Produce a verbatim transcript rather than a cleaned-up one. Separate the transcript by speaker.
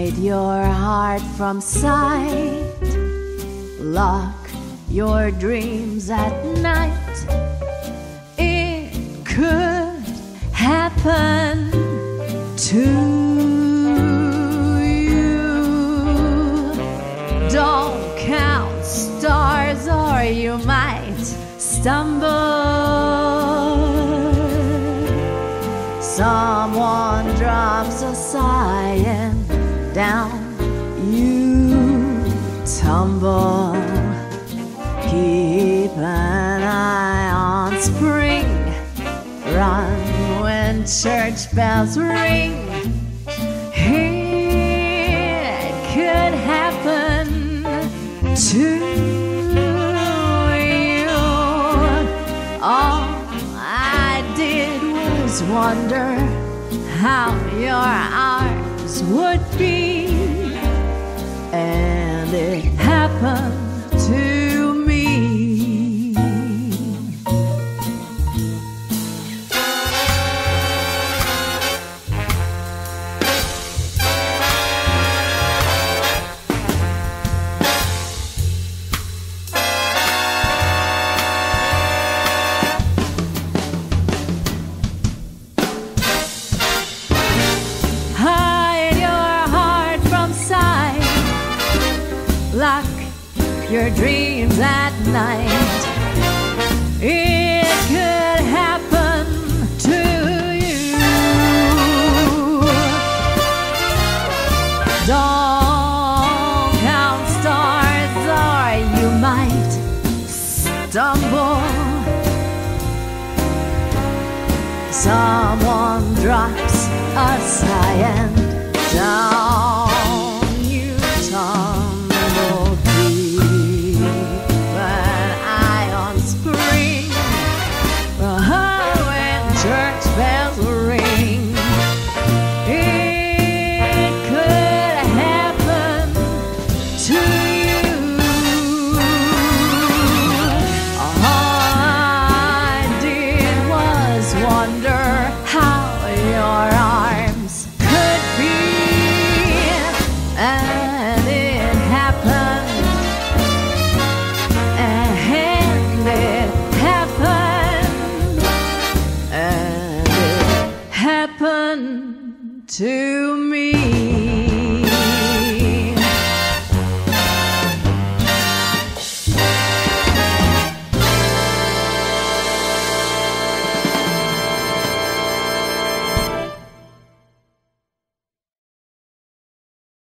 Speaker 1: Hide your heart from sight. Lock your dreams at night. It could happen to you. Don't count stars or you might stumble. Someone drops a sigh and down you tumble. Keep an eye on spring. Run when church bells ring. It could happen to you. All I did was wonder how your arms would be, and it happened to me. Lock your dreams at night. It could happen to you. Don't count stars or you might stumble. Someone drops a sigh and down you tumble. Bells ring. It could happen to you. All I did was wonder how your arms could be, and